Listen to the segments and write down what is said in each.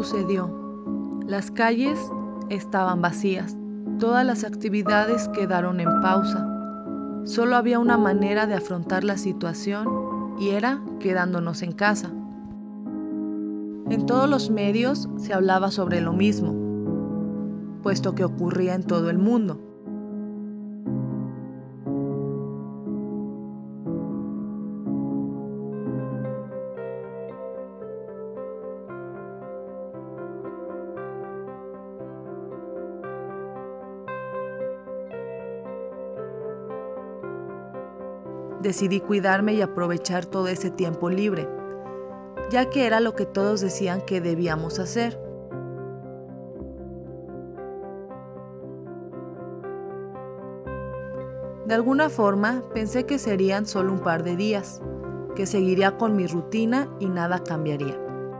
sucedió. Las calles estaban vacías. Todas las actividades quedaron en pausa. Solo había una manera de afrontar la situación y era quedándonos en casa. En todos los medios se hablaba sobre lo mismo, puesto que ocurría en todo el mundo. Decidí cuidarme y aprovechar todo ese tiempo libre, ya que era lo que todos decían que debíamos hacer. De alguna forma, pensé que serían solo un par de días, que seguiría con mi rutina y nada cambiaría.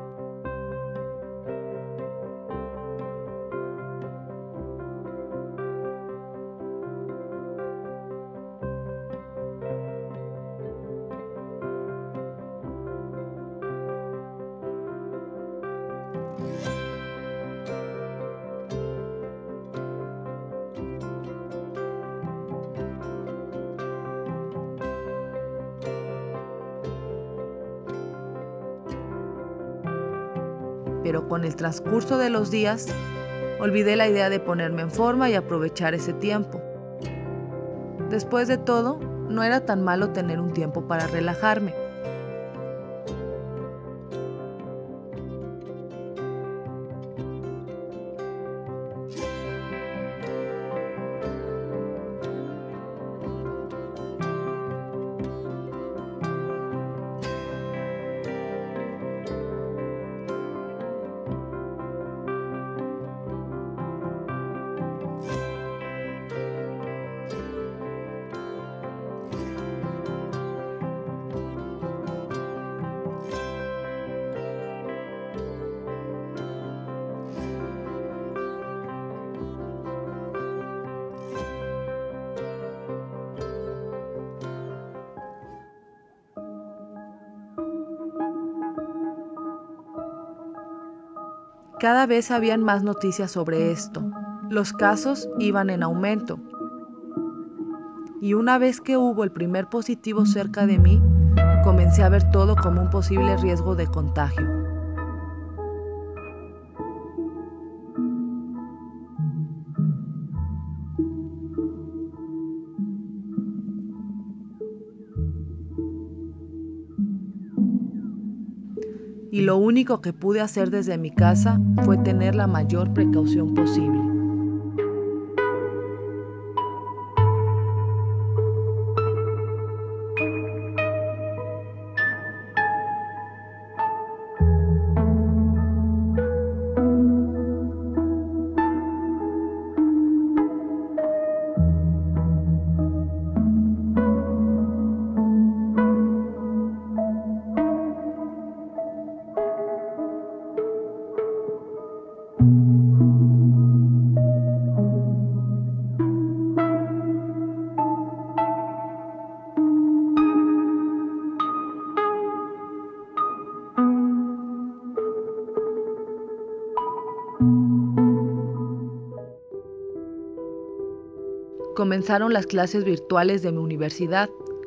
Pero con el transcurso de los días, olvidé la idea de ponerme en forma y aprovechar ese tiempo. Después de todo, no era tan malo tener un tiempo para relajarme. Cada vez habían más noticias sobre esto. Los casos iban en aumento. Y una vez que hubo el primer positivo cerca de mí, comencé a ver todo como un posible riesgo de contagio. Y lo único que pude hacer desde mi casa fue tener la mayor precaución posible. Comenzaron las clases virtuales de mi universidad.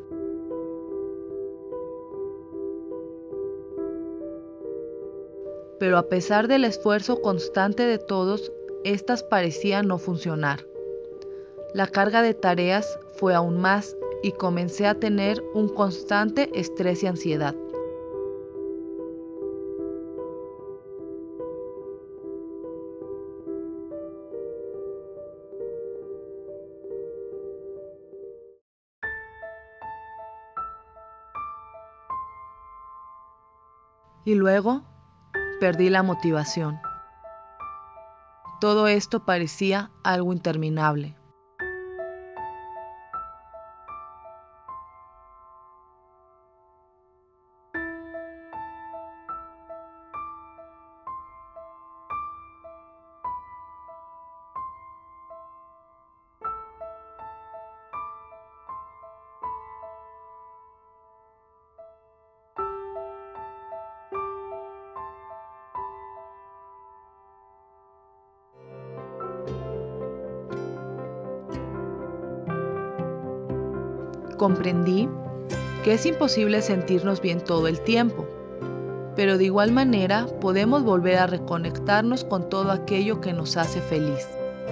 Pero a pesar del esfuerzo constante de todos, estas parecían no funcionar. La carga de tareas fue aún más y comencé a tener un constante estrés y ansiedad. Y luego perdí la motivación. Todo esto parecía algo interminable. Comprendí que es imposible sentirnos bien todo el tiempo, pero de igual manera podemos volver a reconectarnos con todo aquello que nos hace feliz.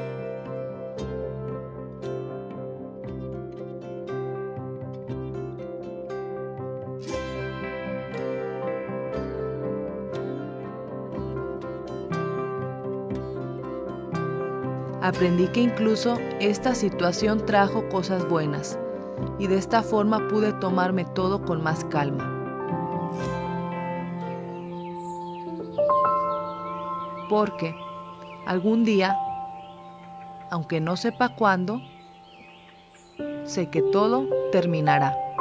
Aprendí que incluso esta situación trajo cosas buenas, y de esta forma pude tomarme todo con más calma. Porque algún día, aunque no sepa cuándo, sé que todo terminará.